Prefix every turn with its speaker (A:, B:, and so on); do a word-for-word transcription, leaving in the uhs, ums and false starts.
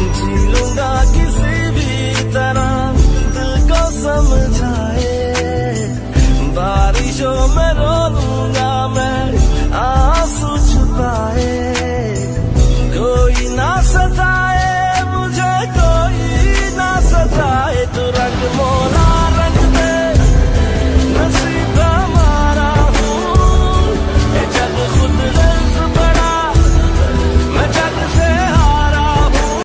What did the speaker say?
A: जी लूंगा किसी भी तरह दिल को समझाए, बारिशों में रो लूंगा मैं आंसू छुपाए।